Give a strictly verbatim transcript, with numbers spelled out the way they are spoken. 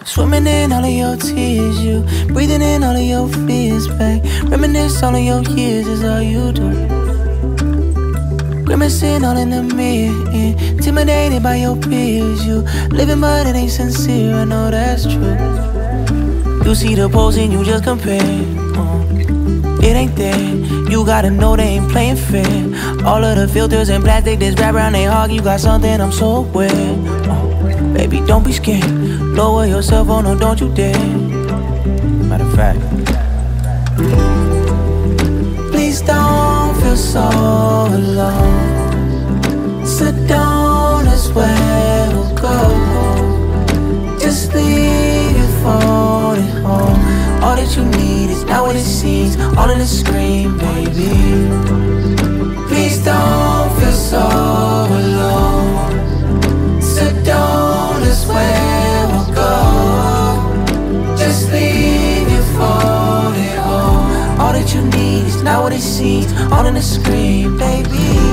Swimming in all of your tears, you breathing in all of your fears, babe. Reminisce all of your years is all you do. Grimacing all in the mirror, intimidated by your peers. You living but it ain't sincere, I know that's true. You see the pose and you just compare, uh, it ain't there. You gotta know they ain't playing fair. All of the filters and plastic that's wrapped around they hog. You got something I'm so aware, uh, baby, don't be scared. Lower yourself, oh no, don't you dare. Matter of fact, please don't feel so alone. Sedona's where we'll go. Just leave your phone at home. All that you need is not what it seems. All in the screen, baby. Please don't feel so alone. Sedona's where we'll go. Just leave your phone at home. All that you need is not what it seems. All in the screen, baby.